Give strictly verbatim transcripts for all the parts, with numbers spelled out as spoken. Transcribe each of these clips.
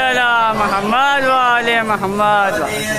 علی محمد و آل محمد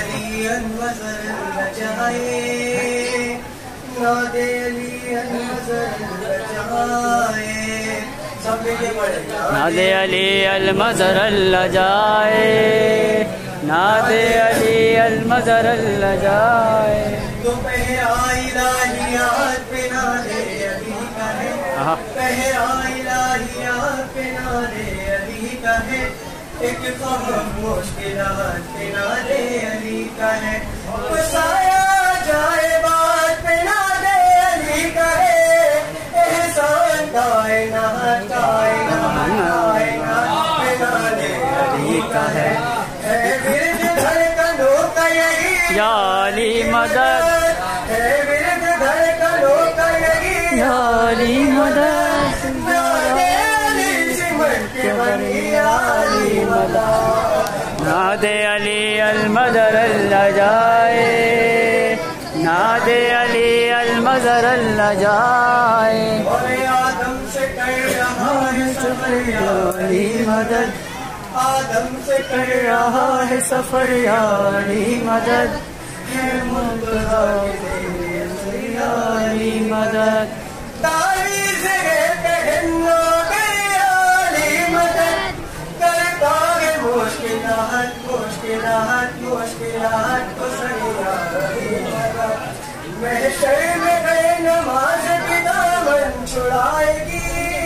ناد علی المظہر اللہ جائے ناد علی المظہر اللہ جائے تو پہرا الہیات پہ ناد علی کا ہے پہرا الہیات پہ ناد علی کا ہے ایک قوم مشکلات پہ ناد علی کا ہے سایہ جائے بات پہ ناد علی کا ہے احسان کائنات کائنات کائنات پہ ناد علی کا ہے ورد دھڑکنوں کا یہی یا علی مدد ہے ورد دھڑکنوں کا یہی یا علی مدد ناد علی سمٹ کے بنی علی مدد ناد علی المظہر اللہ جائے ناد علی المظہر اللہ جائے اور آدم سے کر رہا ہے سفر یا علی مدد آدم سے کر رہا ہے سفر یا علی مدد ہے منتظر یا علی مدد تعویذ ہے پہنو گئی علی مدد کرتا ہے مشکلات مشکلات مشکلات کو صحیح علی مدد محشر میں گئے نماز کی دامن چھڑائے گی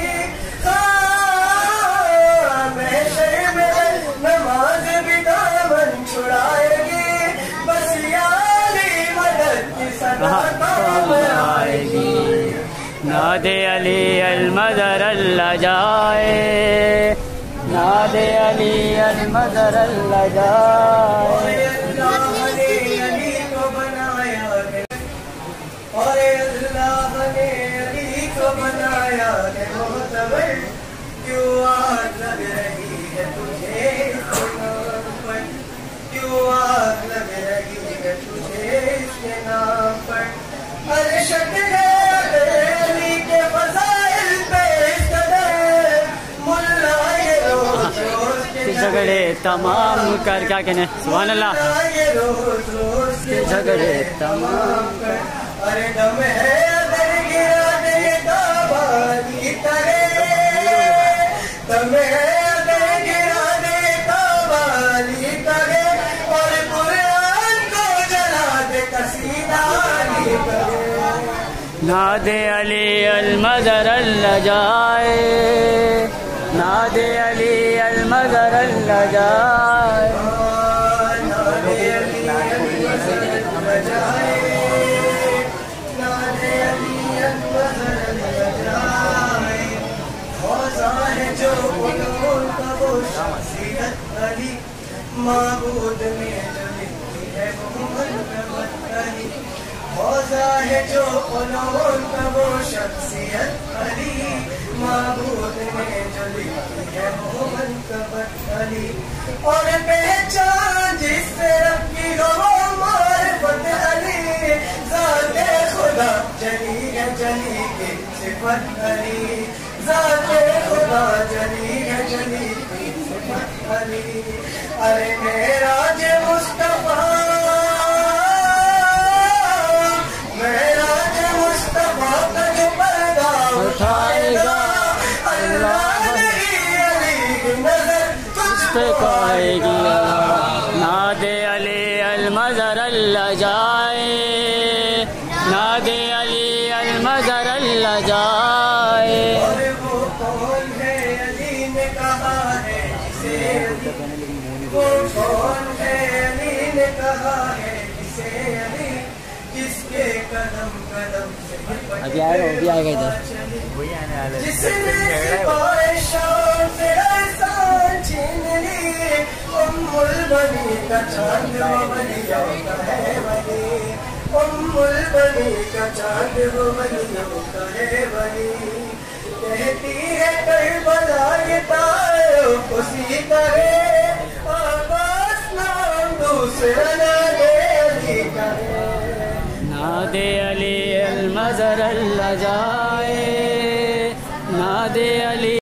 محشر میں گئے نماز بھی دامن چھڑائے گی بس یا علی مدد کی صدا کام آئے گی ناد علی المظہر اللہ جائے ناد علی المظہر اللہ جائے اللہ نے علی کو بنایا ہے اور اللہ نے علی کو بنایا ہے معتبر کیوں آگ لگ رہی ہے تجھے اس کے نام پر کیوں آگ لگ رہی ہے تجھے اس کے نام پر ارے شک ہے علی کے فضائل پہ اس قدر ملا یہ روز روز کے جھگڑے تمام کر کیا کہنے سبحان اللہ یہ روز روز کے جھگڑے تمام کر ارے دم ہے اگر گرا دے تابانی کرے دم ہے اگر گرا دے تابانی کرے اور قرآن کو جلا دے قصیدانی کرے ناد علی المظہر اللہ جائے ناد علی المظہر اللہ جائے ناد علی المظہر اللہ جائے ناد علی المظہر اللہ جائے خوضا ہے جو علوم کا وہ شخصیت علی معبود میں جو لکھی ہے وہ مرتبت علی خوضا ہے جو علوم کا وہ شخصیت علی معبود میں جو لکھی ہے وہ مرتبت علی اور پہچان جس سے رب کی ہو معرفت علی ذات خدا جلی ہے جلی کی صفت علی ذات خدا جلی ہے جلی کی صفت علی ارے معراج مصطفیٰ معراج مصطفیٰ کا جو پردہ اٹھائے گا اللہ نہیں علی کی نظر تجھ پہ کو پائے گی ناد علی المظہر اللہ جائے ناد علی المظہر اللہ جائے اور وہ کون ہے علی نے کہا ہے جسے وہ کون ہے علی نے کہا ہے جسے علی جس کے قدم قدم سے ابھی آئے گا ابھی آئے گا ادھر جس نے سپاہ شام سے احسان چھین لی ام البنی کا چاند وہ ولیوں کا ہے ولی ام البنی کا چاند وہ ولیوں کا ہے ولی کہتی ہے کربلا یہ تعارف اسی کا ہے آباس نام دوسرا ناد علی کا ہے ناد علی المظہر اللہ جائے ناد علی